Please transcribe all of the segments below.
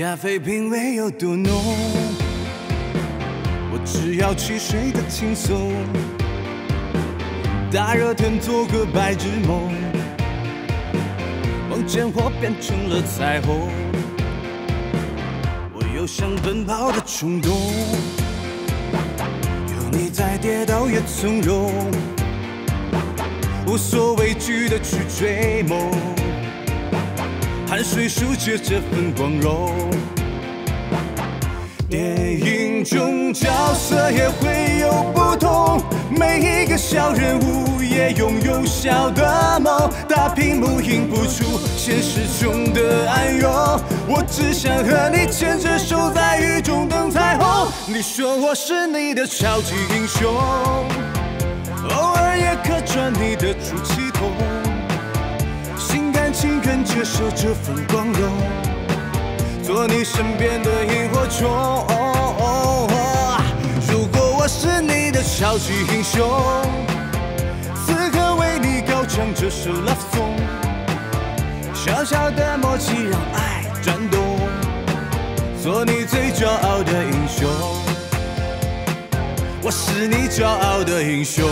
咖啡品味有多浓？我只要汽水的轻松，大热天做个白日梦，梦见我变成了彩虹。我有想奔跑的冲动，有你在，跌倒也从容，无所畏惧的去追梦。 汗水书写这份光荣。电影中角色也会有不同，每一个小人物也拥有小的梦。大屏幕映不出现实中的暗涌，我只想和你牵着手在雨中等彩虹。你说我是你的超级英雄，偶尔也客串你的出气筒。 情愿接受这份光荣，做你身边的萤火虫。如果我是你的超级英雄，此刻为你高唱这首 Love Song， 小小的默契让爱转动，做你最骄傲的英雄。我是你骄傲的英雄。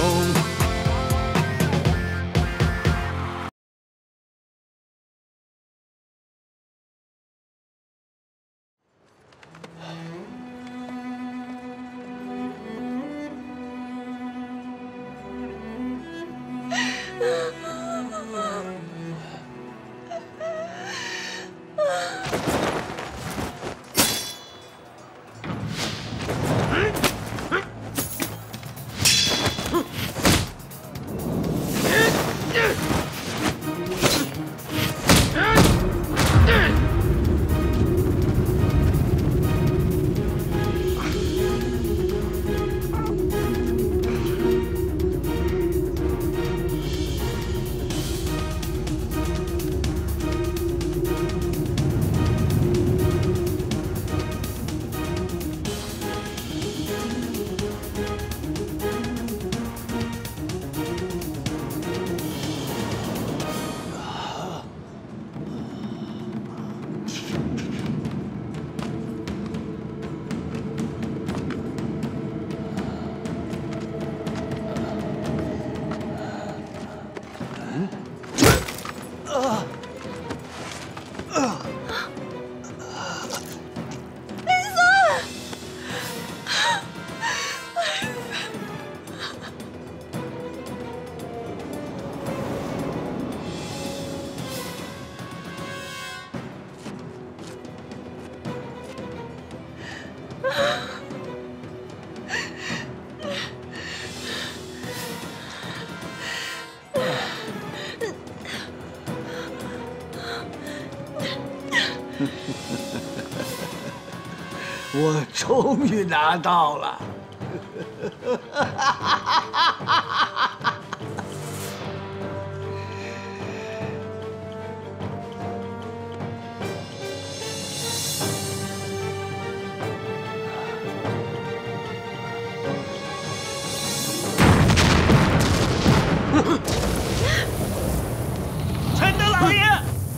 我终于拿到了！ 陈德老爷。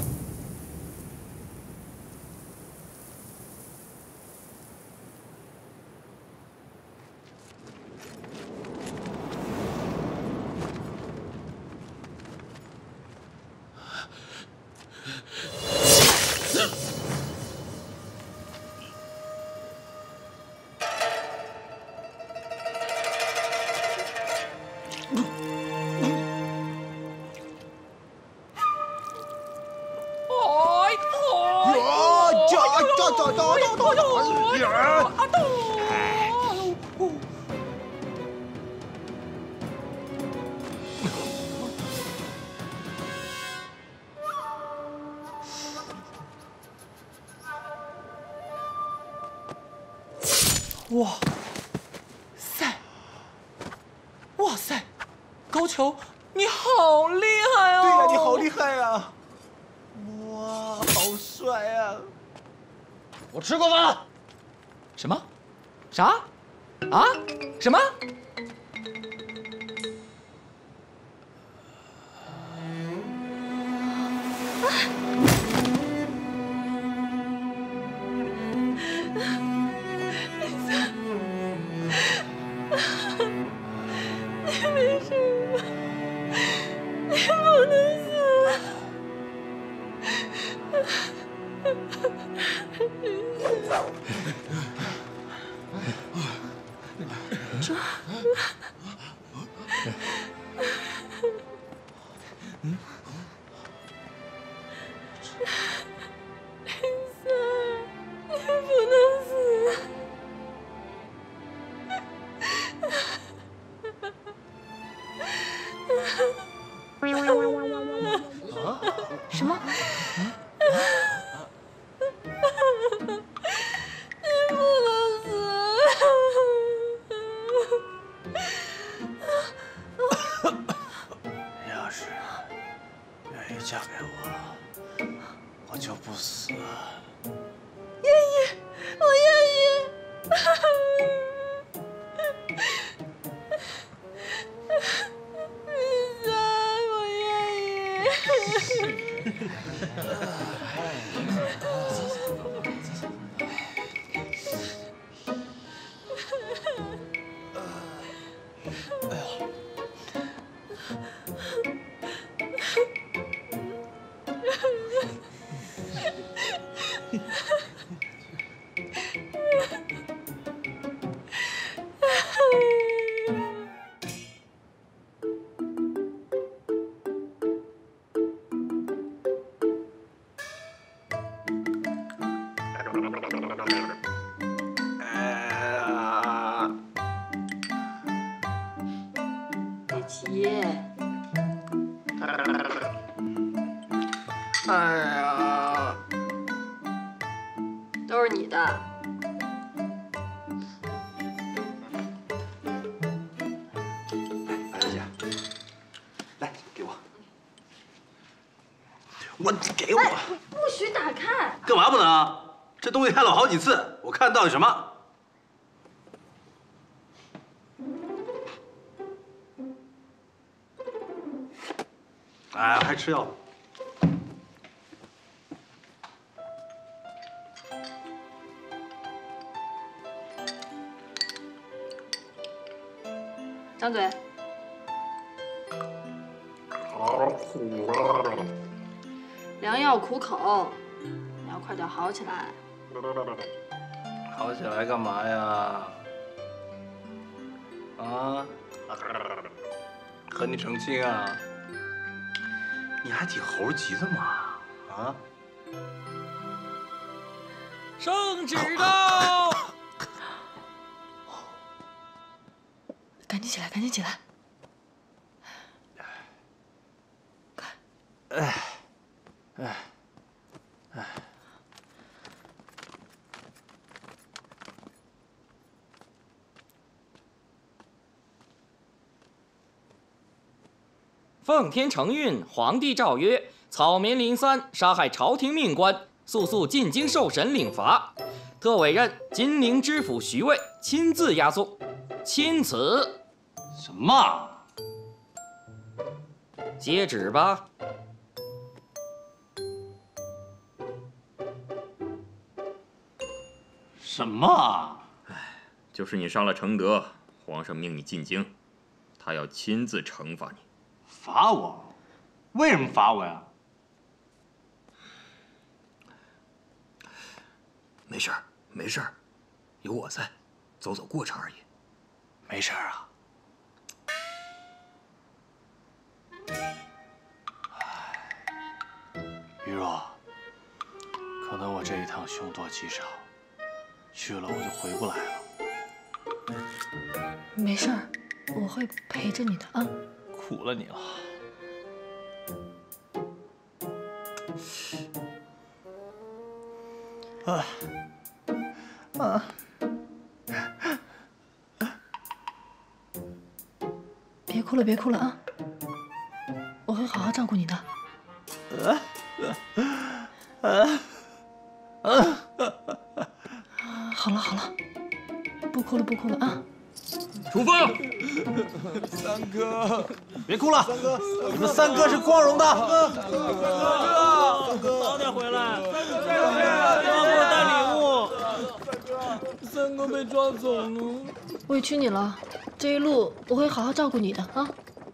哇塞！哇塞！高俅，你好厉害哦！ 对呀，你好厉害啊！哇，好帅啊！ 我吃过饭。什么？啥？啊？什么？ 什么？ 你不能死！ 你要是愿意嫁给我，我就不死。 愿意，我愿意。李三，我愿意。 李琦， 哎呀， 都是你的。 来，小姐，来给我，给我， 不许打开！ 干嘛不能？这东西开了好几次，我看到底什么？哎，还吃药？ 张嘴。良药苦口，你要快点好起来。 好起来干嘛呀？啊？和你成亲啊？你还挺猴急的嘛？啊？ 圣旨到！ 赶紧起来，赶紧起来！ 奉天承运，皇帝诏曰：草民林三杀害朝廷命官，速进京受审领罚。特委任金陵知府徐渭亲自押送。钦此。 什么？ 接旨吧。 什么？ 就是你伤了承德，皇上命你进京，他要亲自惩罚你。 罚我？为什么罚我呀？ 没事儿，没事儿，有我在，走走过场而已。 没事儿啊。于若，可能我这一趟凶多吉少，去了我就回不来了。 没事儿，我会陪着你的啊。 苦了你了。 别哭了，别哭了啊！我会好好照顾你的。好了好了，不哭了不哭了啊！ 出发！ 三哥， 别哭了，你们三哥是光荣的。 三哥， 早点回来，要给我带礼物。 三哥被抓走了， 委屈你了，这一路我会好好照顾你的啊。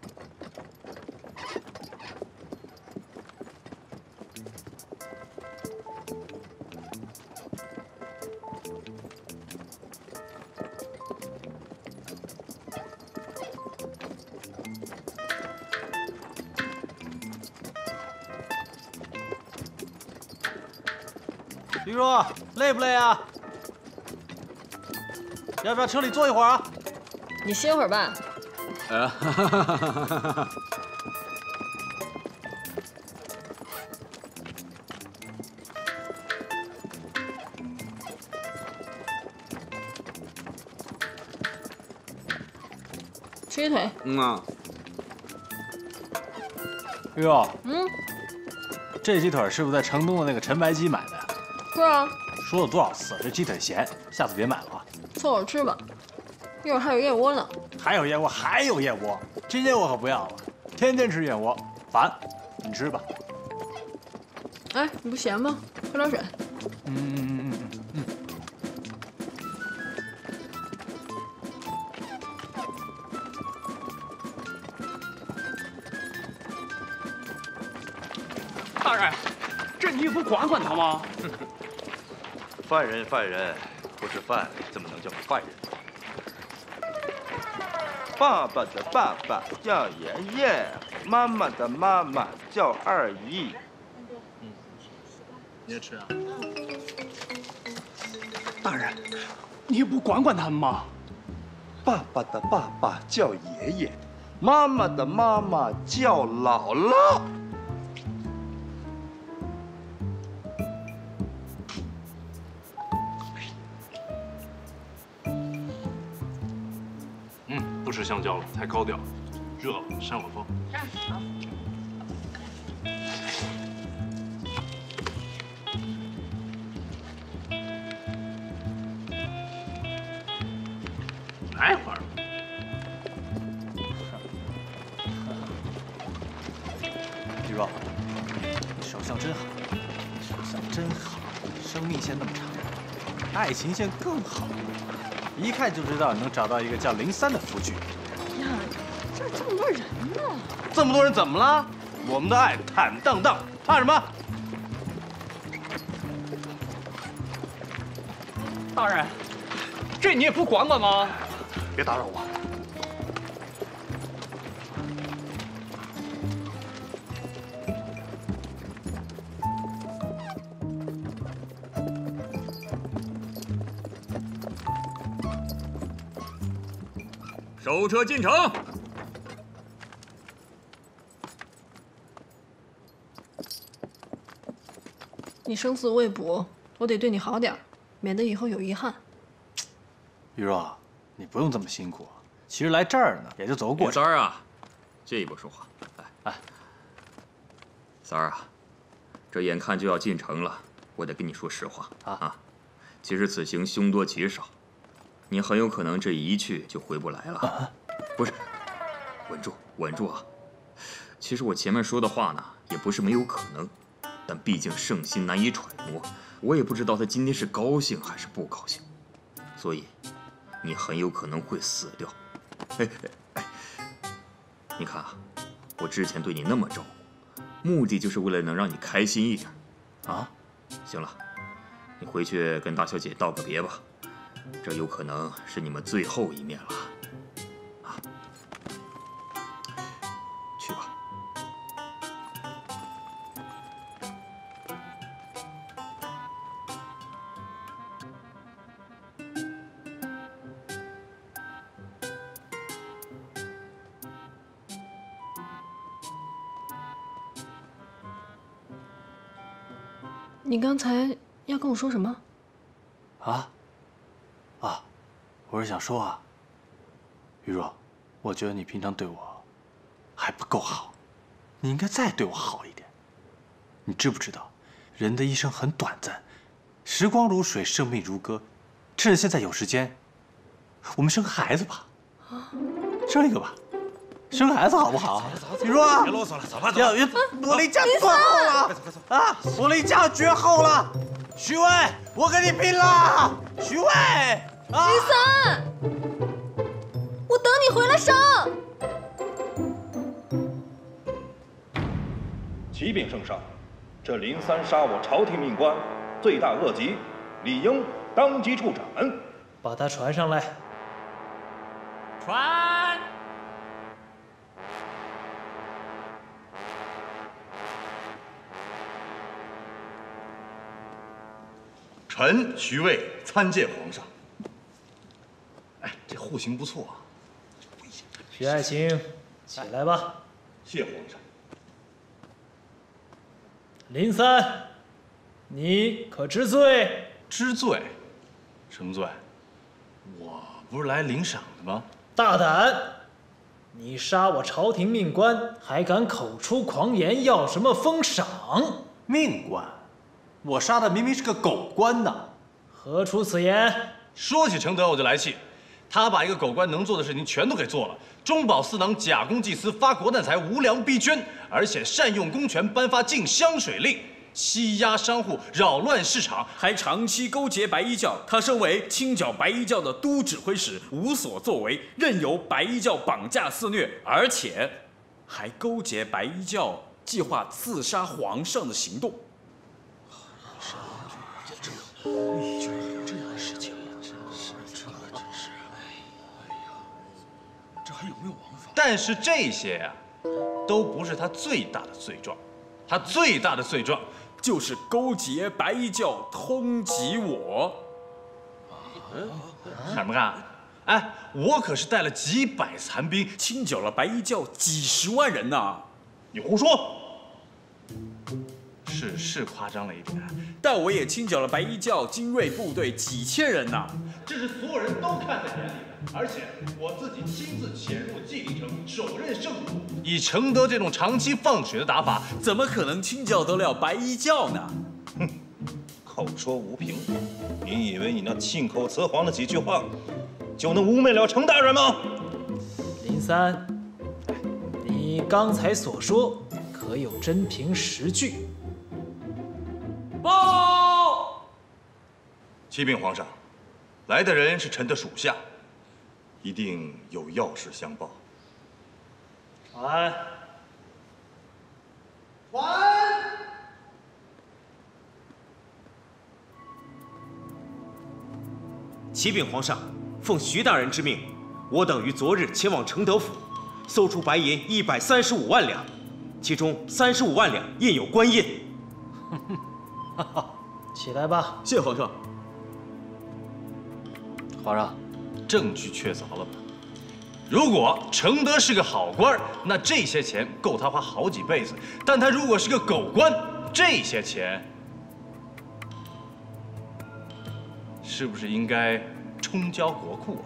于若，累不累啊？要不要车里坐一会儿啊？ 你歇会儿吧。 吃一腿。 啊。 哟， 嗯， 这鸡腿是不是在城东的那个陈白鸡买的呀？ 是啊， 说了多少次，这鸡腿咸，下次别买了啊。 凑合吃吧，一会儿还有燕窝呢。 还有燕窝，还有燕窝，今天我可不要了，天天吃燕窝，烦。你吃吧。 哎，你不咸吗？喝点水。 嗯。 大人，这你也不管管他吗？ 犯人，不是饭，怎么能叫犯人？爸爸的爸爸叫爷爷，妈妈的妈妈叫二姨。 你也吃啊？ 大人，你也不管管他们吗？ 爸爸的爸爸叫爷爷，妈妈的妈妈叫姥姥。 不吃香蕉了，太高调，热了扇会风。来会儿。 李若，你手相真好，手相真好，生命线那么长，爱情线更好。一看就知道能找到一个叫03的夫婿。 呀，这儿这么多人呢。 这么多人怎么了？我们的爱坦荡荡，怕什么？ 大人，这你也不管管吗？ 别打扰我。 收车进城。 你生死未卜，我得对你好点儿，免得以后有遗憾。 玉若，你不用这么辛苦，其实来这儿呢也就走过去。 三儿啊，借一步说话。来，三儿啊，这眼看就要进城了，我得跟你说实话啊。其实此行凶多吉少，你很有可能这一去就回不来了。不是，稳住啊！其实我前面说的话呢，也不是没有可能，但毕竟圣心难以揣摩，我也不知道他今天是高兴还是不高兴，所以你很有可能会死掉。你看啊，我之前对你那么照顾，目的就是为了能让你开心一点啊。行了，你回去跟大小姐道个别吧，这有可能是你们最后一面了。去吧。 你刚才要跟我说什么？ 我是想说啊，玉若，我觉得你平常对我还不够好，你应该再对我好一点。你知不知道，人的一生很短暂，时光如水，生命如歌，趁着现在有时间，我们生个孩子吧，生一个吧，生个孩子好不好？玉若， 别啰嗦了，走吧。 我离家绝后了啊！我离家绝后了，徐渭，我跟你拼了！徐渭， 03，我等你回来上。 启禀圣上，这03杀我朝廷命官，罪大恶极，理应当即处斩。 把他传上来。 传。 臣徐渭参见皇上。哎，这户型不错啊，危险。 徐爱卿，起来吧。 谢皇上。 林三，你可知罪？ 知罪？什么罪？我不是来领赏的吗？ 大胆！你杀我朝廷命官，还敢口出狂言，要什么封赏？ 命官？我杀的明明是个狗官呐！ 何出此言？ 说起承德，我就来气。他把一个狗官能做的事情全都给做了，中饱私囊，假公济私，发国难财，无良逼捐，而且善用公权颁发禁香水令，欺压商户，扰乱市场， 还长期勾结白衣教。他身为清剿白衣教的都指挥使，无所作为，任由白衣教绑架肆虐，而且还勾结白衣教计划刺杀皇上的行动。 这样的事情， 这还有没有王法？ 但是这些呀，都不是他最大的罪状。他最大的罪状就是勾结白衣教通缉我。 什么干？哎，我可是带了几百残兵， 清剿了白衣教几10万人呐！ 你胡说！是夸张了一点， 但我也清剿了白衣教精锐部队几千人呐！ 这是所有人都看在眼里的，而且我自己亲自潜入纪灵城，手刃圣徒。以承德这种长期放水的打法， 怎么可能清剿得了白衣教呢？ 哼，口说无凭，你以为你那信口雌黄的几句话，就能污蔑了程大人吗？ 林三，你刚才所说可有真凭实据？ 报！ 启禀皇上，来的人是臣的属下，一定有要事相报。 传。 启禀皇上，奉徐大人之命，我等于昨日前往承德府，搜出白银135万两，其中35万两印有官印。 起来吧。 谢皇上。 皇上， 证据确凿了吧？如果承德是个好官，那这些钱够他花好几辈子；但他如果是个狗官，这些钱是不是应该充交国库啊？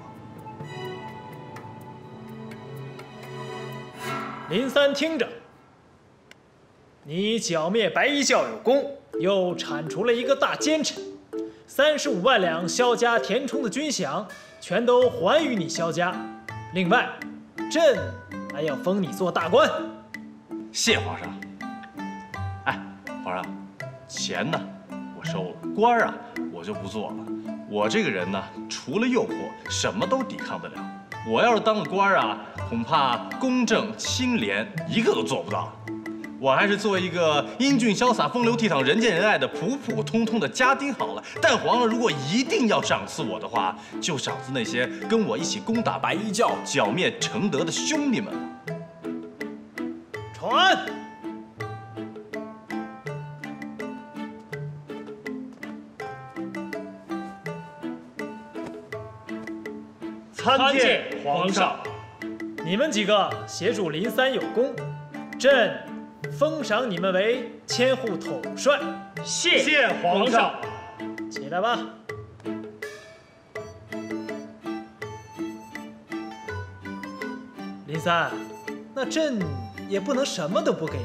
林三，听着，你剿灭白衣教有功，又铲除了一个大奸臣，35万两萧家填充的军饷全都还于你萧家。另外，朕还要封你做大官。 谢皇上。哎，皇上，钱呢我收了，官啊我就不做了。我这个人呢，除了诱惑，什么都抵抗得了。我要是当了官啊，恐怕公正清廉一个都做不到。我还是做一个英俊潇洒、风流倜傥、人见人爱的普普通通的家丁好了。但皇上如果一定要赏赐我的话，就赏赐那些跟我一起攻打白衣教、剿灭承德的兄弟们了。 传。 参见皇上。 你们几个协助林三有功，朕封赏你们为千户统帅。 谢皇上。 起来吧。林三，那朕也不能什么都不给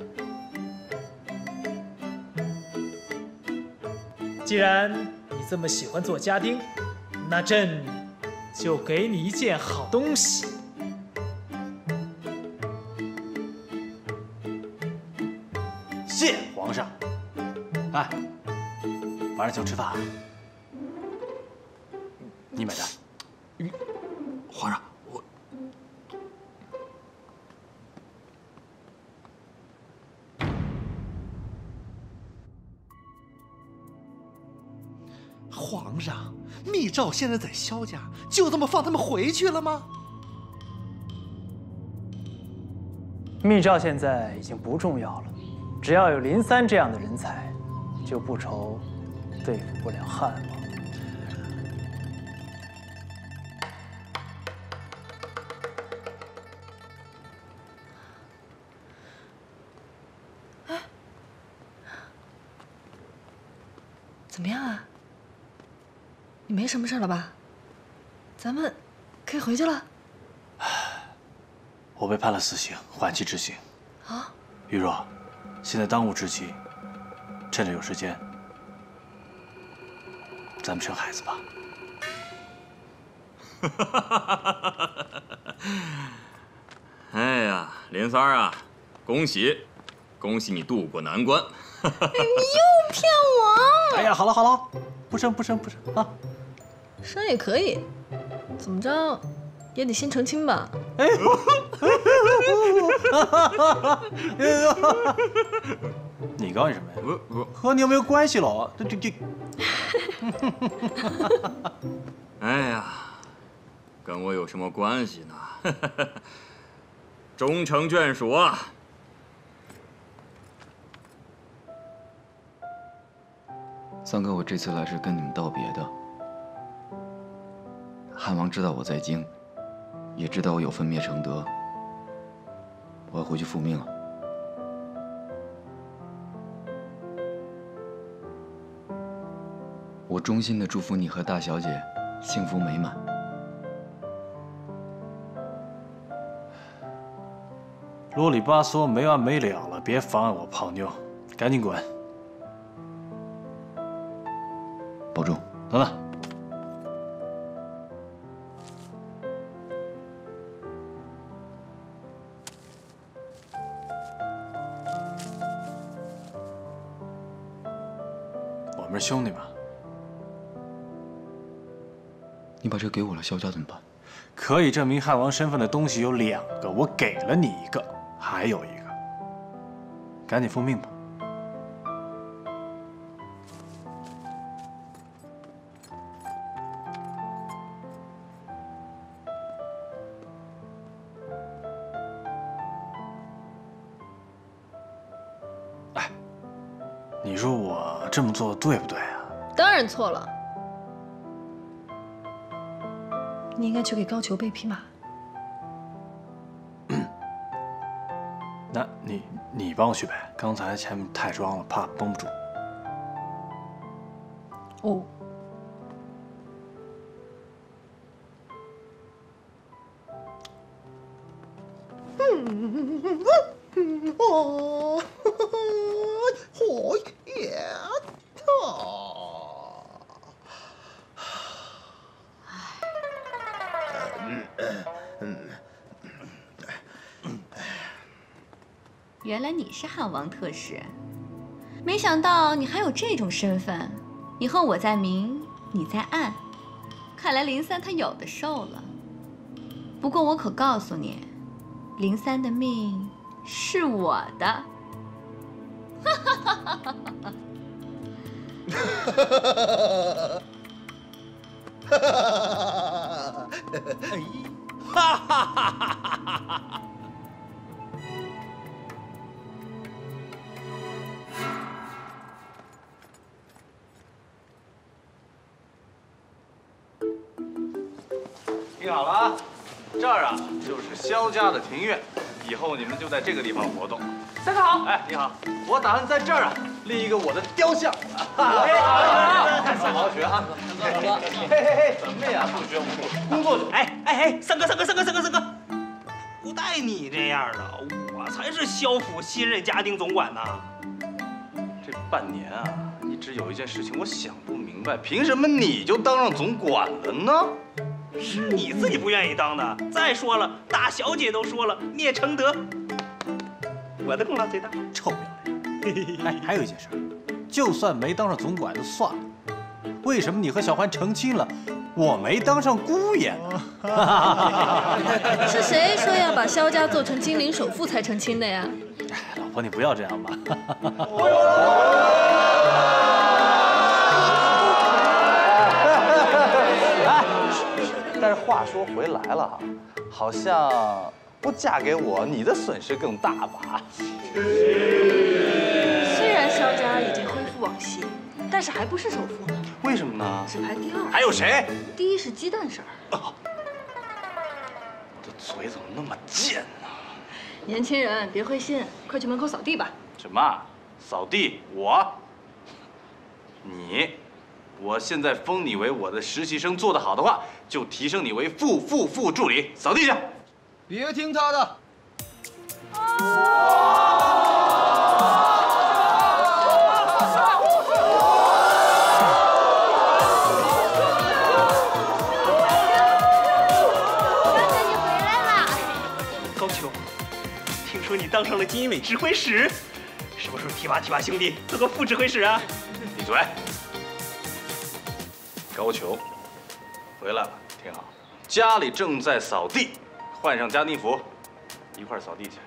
你啊。既然你这么喜欢做家丁，那朕就给你一件好东西。 谢皇上。哎，晚上请吃饭啊？你买单。 皇上，我皇上，密诏现在在萧家，就这么放他们回去了吗？ 密诏现在已经不重要了，只要有林三这样的人才，就不愁对付不了汉王。 怎么样啊？你没什么事了吧？咱们可以回去了。 我被判了死刑，缓期执行。 啊？ 玉若，现在当务之急，趁着有时间，咱们生孩子吧。 哎呀，林三儿啊，恭喜，恭喜你渡过难关。 你又骗我！ 哎呀，好了好了，不生啊。 生也可以，怎么着也得先成亲吧？ 哎，你高兴什么呀？和你有没有关系喽？这。 哎呀，跟我有什么关系呢？终成眷属啊！ 三哥，我这次来是跟你们道别的。汉王知道我在京，也知道我有份灭承德，我要回去复命了。我衷心的祝福你和大小姐幸福美满。 啰里吧嗦没完没了了，别妨碍我泡妞，赶紧滚！ 保重。 等等。我们是兄弟嘛。 你把这给我了，萧家怎么办？ 可以证明汉王身份的东西有2个，我给了你1个，还有1个，赶紧复命吧。哎，你说我这么做对不对啊？ 当然错了。你应该去给高俅备匹马。 那你帮我去呗，刚才前面太装了，怕绷不住。 哦。 哦，火焰原来你是汉王特使，没想到你还有这种身份。以后我在明，你在暗，看来林三他有的受了。不过我可告诉你，林三的命是我的。哈哈哈哈哈哈！ 哈哈哈哈哈！ 听好了啊，这儿啊就是萧家的庭院，以后你们就在这个地方活动。 三哥好， 哎，你好，我打算在这儿啊立一个我的雕像。 哎， 好好学啊！嘿，怎么呀？不学无术，工作去。 哎，三哥，不带你这样的，我才是萧府新任家丁总管呢。 这半年啊，一直有一件事情我想不明白，凭什么你就当上总管了呢？ 是你自己不愿意当的。再说了，大小姐都说了，灭承德，我的功劳最大。 臭不要脸！哎，还有一件事，就算没当上总管就算了，为什么你和小欢成亲了，我没当上姑爷呢？ 是谁说要把萧家做成金陵首富才成亲的呀？ 哎，老婆你不要这样嘛。 但是话说回来了，好像不嫁给我，你的损失更大吧？ 虽然萧家已经恢复往昔，但是还不是首富呢。 为什么呢？ 只排第2。 还有谁？ 第1是鸡蛋婶儿。 我的嘴怎么那么贱呢？ 年轻人别灰心，快去门口扫地吧。 什么？扫地？我？你我现在封你为我的实习生，做得好的话，就提升你为副助理。扫地去。 别听他的。 高俅，听说你当上了金银委指挥使，什么时候提拔兄弟做个副指挥使啊？ 闭嘴！高俅，回来了，挺好。家里正在扫地，换上家丁服，一块儿扫地去。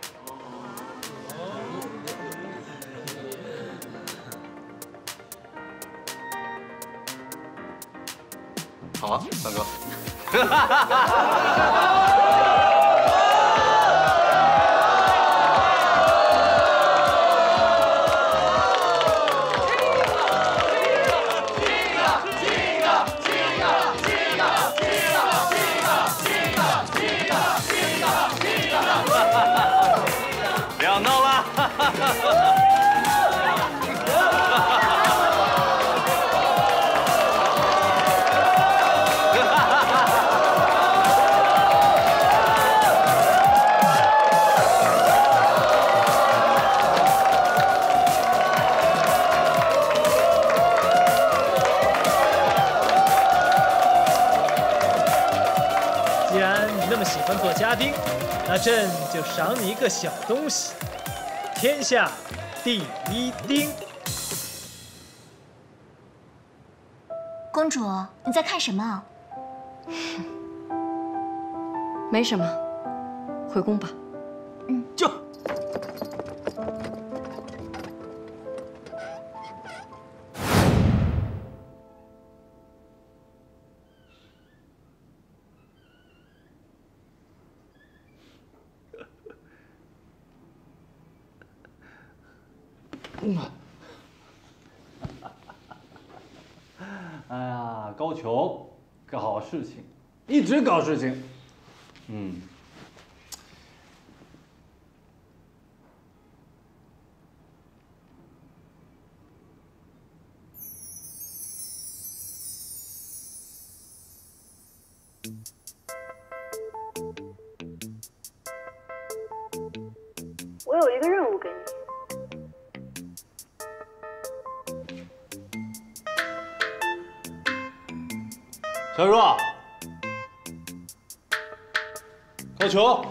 好啊，三哥。不要闹了！ 既然你那么喜欢做家丁，那朕就赏你一个小东西——天下第一丁。 公主，你在看什么？ 没什么，回宫吧。 就。 哎呀，高俅，搞事情，一直搞事情。 我有一个任务给你。 小若，高俅，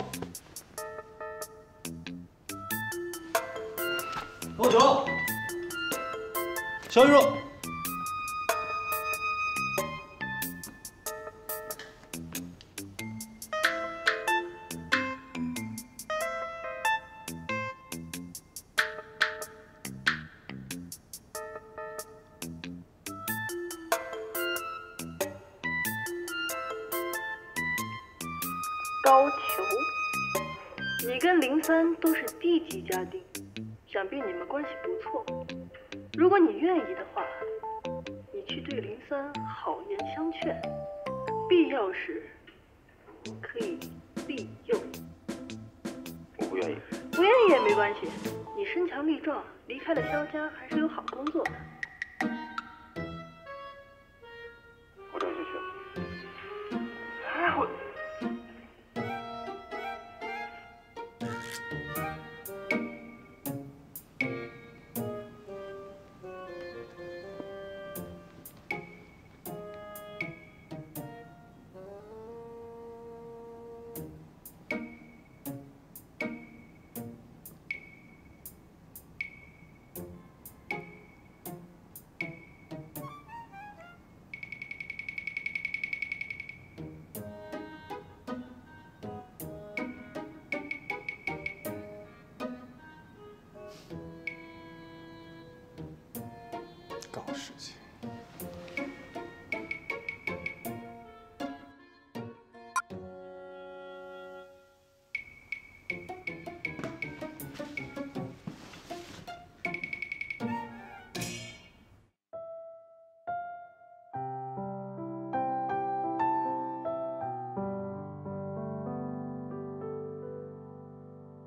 高俅，小雨若。 高俅，你跟林三都是低级家丁，想必你们关系不错。如果你愿意的话，你去对林三好言相劝，必要时可以利诱。 我不愿意。 不愿意也没关系，你身强力壮，离开了萧家还是有好工作的。 我这就去。 哎，我。 搞事情。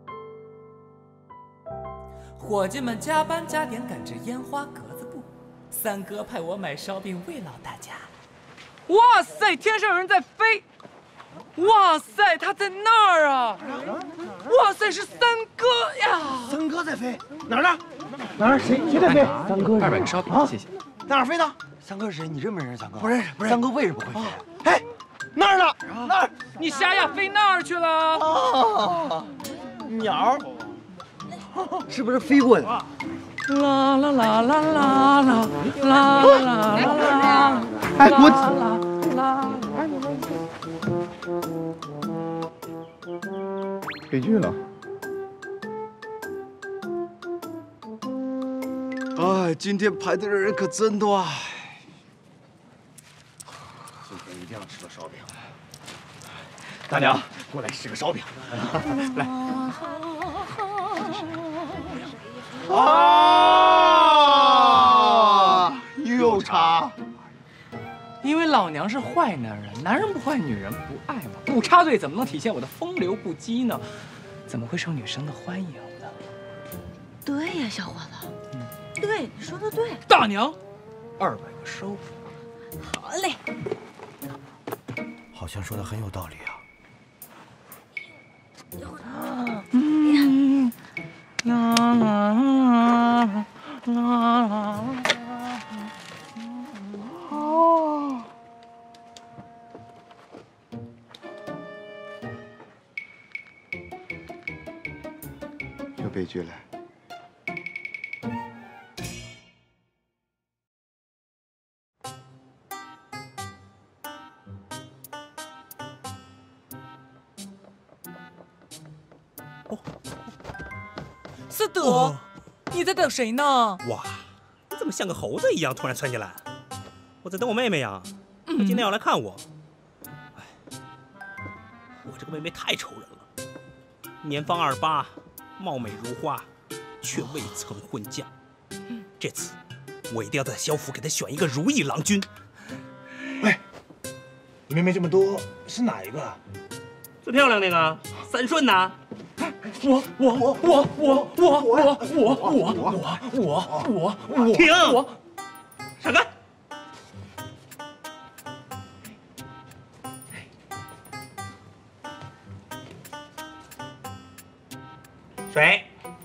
伙计们加班加点赶制烟花格子布， 三哥派我买烧饼慰劳大家。 哇塞，天上有人在飞！哇塞，他在那儿啊！哇塞，是三哥呀！ 三哥在飞，哪儿呢？哪儿？谁在飞？ 三哥 200个烧饼，谢谢。 在哪儿飞呢？ 三哥是谁？你认不认识三哥？ 不认识，不认识。 三哥为什么会飞？ 哎，那儿呢？那儿。 你瞎呀，飞那儿去了？ 啊，鸟，是不是飞过去？ 啦啦啦啦啦啦啦啦啦！ 哎，我。 悲剧了。 哎，今天排队的人可真多啊！ 今天一定要吃个烧饼。大娘，过来吃个烧饼。来。啊！又有茶。 因为老娘是坏男人，男人不坏，女人不爱嘛。不插队怎么能体现我的风流不羁呢？怎么会受女生的欢迎呢？ 对呀，小伙子，对，你说的对。 大娘，200个烧饼。 好嘞。 好像说的很有道理啊。 啦啦啦啦啦。哦。 又悲剧了。 思德，你在等谁呢？ 哇，你怎么像个猴子一样突然窜进来？我在等我妹妹呀，她今天要来看我。哎，我这个妹妹太愁人了，年方28，貌美如花，却未曾婚嫁。这次我一定要在萧府给她选一个如意郎君。 喂，你妹妹这么多，是哪一个？ 最漂亮那个，三顺呐。 我停！闪开！水。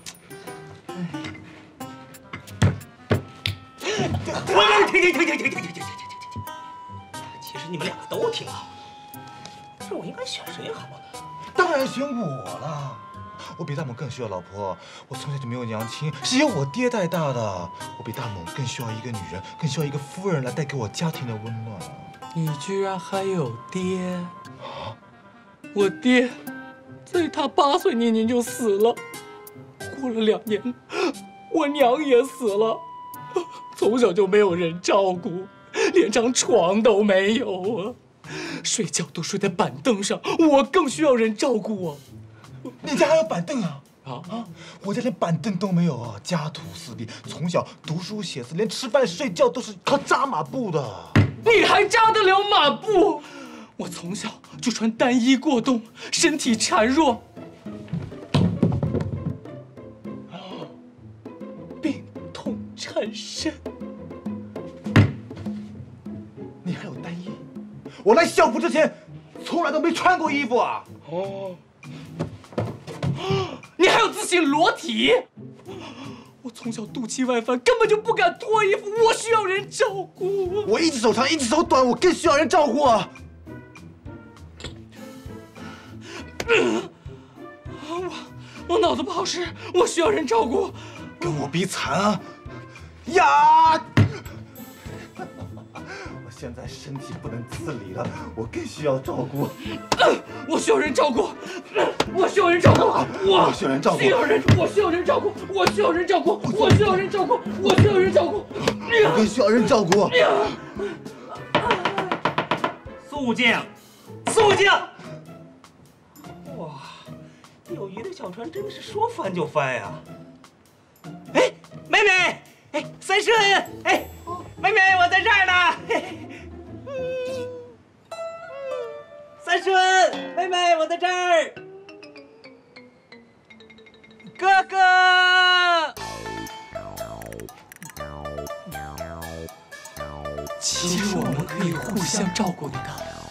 停！其实你们两个都挺好的，可是我应该选谁好呢？ 当然选我了。我比大猛更需要老婆，我从小就没有娘亲，是由我爹带大的。我比大猛更需要一个女人，更需要一个夫人来带给我家庭的温暖。 你居然还有爹？我爹在他8岁那年就死了，过了2年，我娘也死了，从小就没有人照顾，连张床都没有啊，睡觉都睡在板凳上，我更需要人照顾啊。 你家还有板凳啊？我家连板凳都没有啊，家徒四壁。从小读书写字，连吃饭睡觉都是靠扎马步的。 你还扎得了马步？我从小就穿单衣过冬，身体孱弱，病痛缠身。 你还有单衣？我来校服之前，从来都没穿过衣服啊。 你还有自信裸体？我从小肚脐外翻，根本就不敢脱衣服，我需要人照顾。 我一只手长，一只手短，我更需要人照顾啊。 我脑子不好使，我需要人照顾。 跟我比惨啊！呀！我现在身体不能自理了，我更需要照顾。 我需要人照顾，我需要人照顾， 我需要人照顾， 我需要人照顾，我需要人照顾，我需要人照顾，我需要人照顾， 我更需要人照顾。 肃静，肃静！哇，友谊的小船真的是说翻就翻呀！哎，妹妹，哎，三顺，哎，妹妹，我在这儿呢。三顺，妹妹，我在这儿。哥哥。 其实我们可以互相照顾的。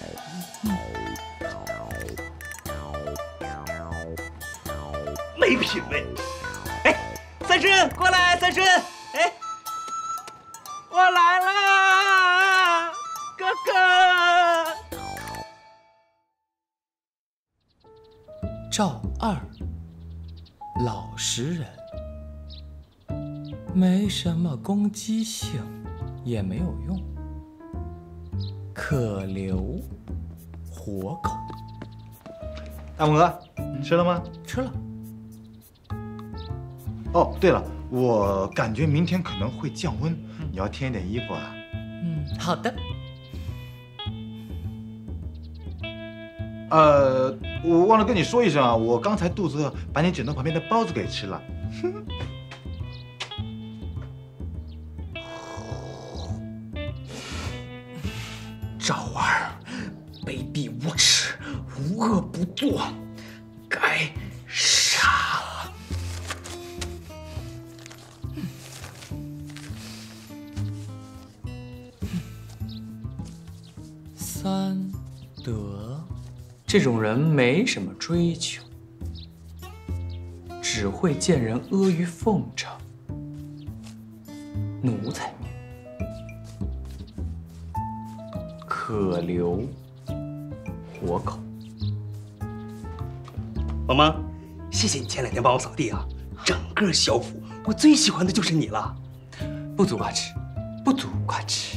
没品位！哎，三婶过来，三婶，哎，我来啦，哥哥。 赵二，老实人，没什么攻击性，也没有用，可留活口。 大猛哥，吃了吗？ 吃了。 哦，对了，我感觉明天可能会降温，你要添一点衣服啊。 好的。 我忘了跟你说一声啊，我刚才肚子饿，把你枕头旁边的包子给吃了。 赵二，卑鄙无耻，无恶不作，该杀。三德，这种人没什么追求，只会见人阿谀奉承，奴才命，可留活口。 妈妈，谢谢你前2天帮我扫地啊，整个小府我最喜欢的就是你了。 不足挂齿，不足挂齿。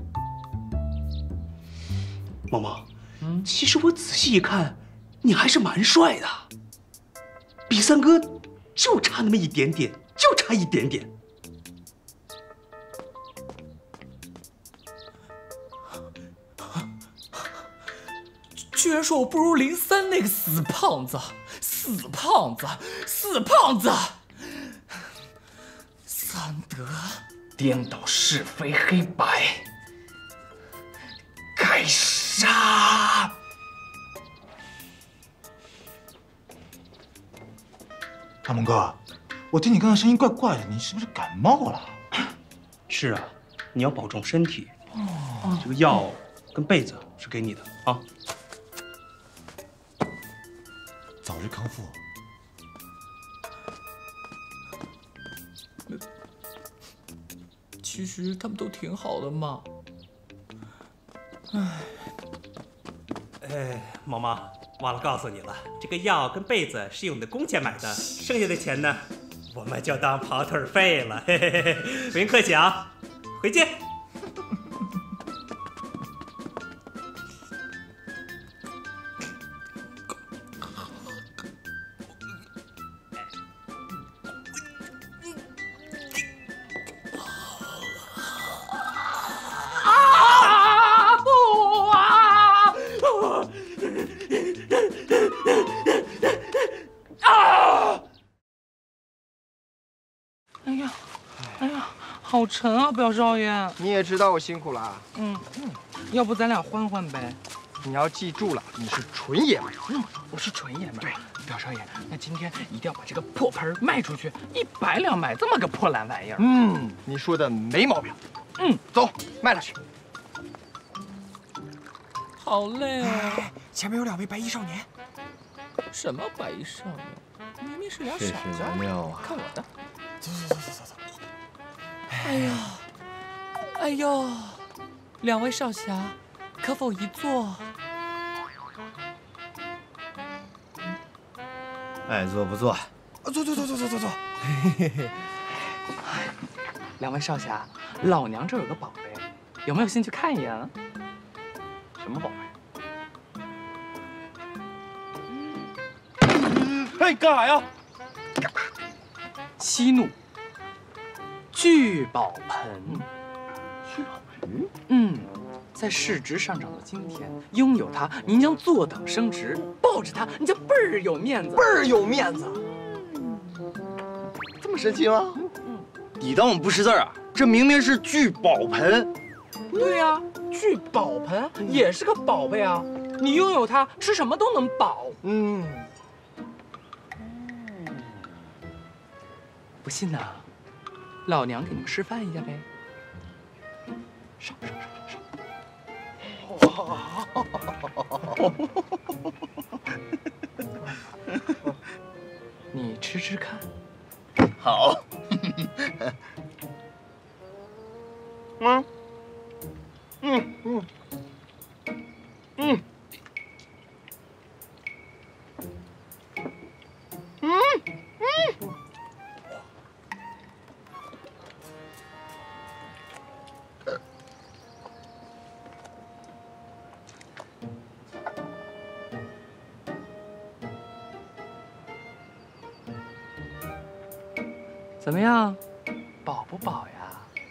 妈妈，其实我仔细一看，你还是蛮帅的，比三哥就差那么一点点，就差一点点。 居然说我不如03那个死胖子，死胖子，死胖子！三德颠倒是非黑白，该杀！ 大猛哥，我听你刚刚声音怪怪的，你是不是感冒了？ 是啊，你要保重身体。这个药跟被子是给你的啊。 早日康复。 其实他们都挺好的嘛。 毛毛，忘了告诉你了，这个药跟被子是用你的工钱买的，剩下的钱呢，我们就当跑腿费了。嘿嘿嘿，不用客气啊，回见。 好沉啊，表少爷。 你也知道我辛苦了。 要不咱俩换换呗？ 你要记住了，你是纯爷们。 我是纯爷们。 对， 表少爷，那今天一定要把这个破盆卖出去，100两买这么个破烂玩意儿。 你说的没毛病。走，卖了去。 好累啊！ 前面有2位白衣少年。 什么白衣少年？明明是俩傻子。 这是燃料啊！ 看我的。 走。 哎呀，哎呦，2位少侠，可否一坐？ 爱坐不坐？ 坐。 2位少侠，老娘这有个宝贝，有没有兴趣看一眼啊？ 什么宝贝？哎，干啥呀？ 息怒。聚宝盆。 聚宝盆？ 在市值上涨的今天，拥有它，您将坐等升值；抱着它，你将倍儿有面子， 倍儿有面子。这么神奇吗？你当我们不识字啊？这明明是聚宝盆。 对呀，聚宝盆也是个宝贝啊！你拥有它，吃什么都能饱。不信呐，老娘给你们示范一下呗。上。 你吃吃看。 好。 怎么样，饱不饱呀？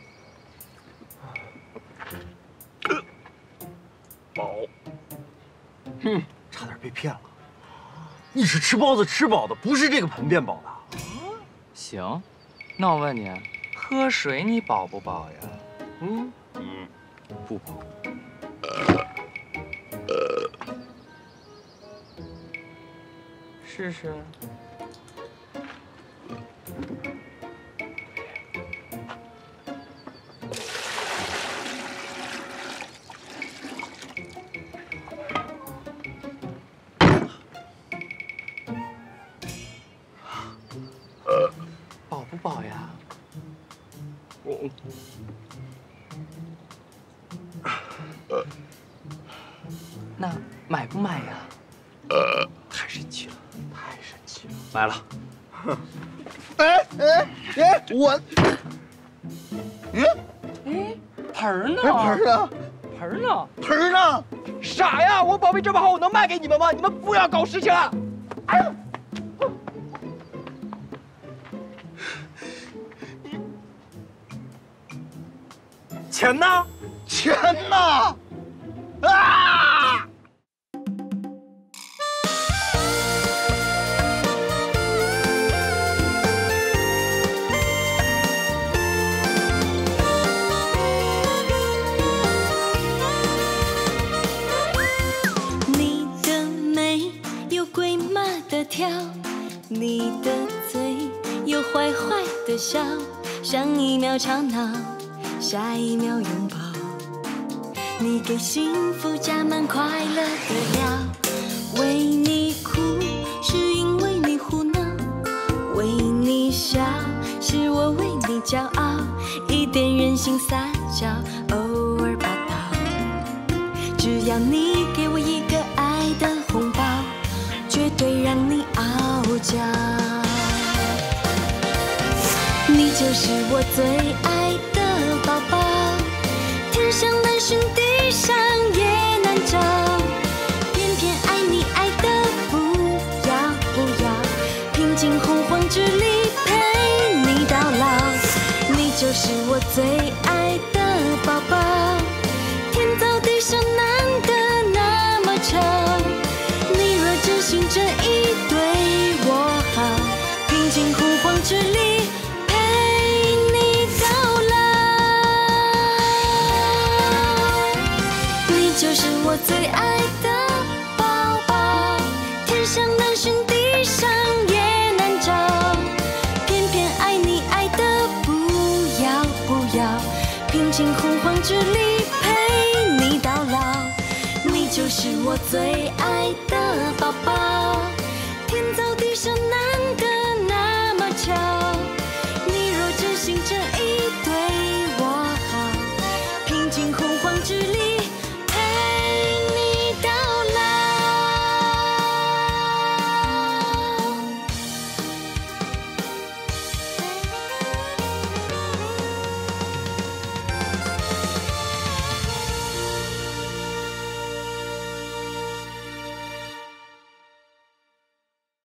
饱。差点被骗了。你是吃包子吃饱的，不是这个盆变饱的。 行，那我问你，喝水你饱不饱呀？ 不饱。 试试。饱不饱呀？那买不买呀？ 太神奇了，太神奇了！买了。我， 盆儿呢？ 盆儿呢？ 盆儿呢？ 盆儿呢？ 傻呀！我宝贝这么好，我能卖给你们吗？你们不要搞事情啊！哎呀！ 钱呢？钱呢？啊！ 你的眉有鬼马的跳，你的嘴有坏坏的笑，上一秒吵闹，下一秒拥抱，你给幸福加满快乐的料。为你哭是因为你胡闹，为你笑是我为你骄傲，一点任性撒娇，偶尔霸道。只要你给我一个爱的红包，绝对让你傲娇。你就是我最爱的宝宝，天上难寻地上也难找，偏偏爱你爱得不要不要，拼尽洪荒之力陪你到老。你就是我最爱的宝宝，天造地设难得那么巧，你若真心真意对我好，拼尽洪荒之力就是我最爱的宝宝，天上难寻地上也难找，偏偏爱你爱得不要不要，拼尽洪荒之力陪你到老。你就是我最爱的宝宝，天造地设难得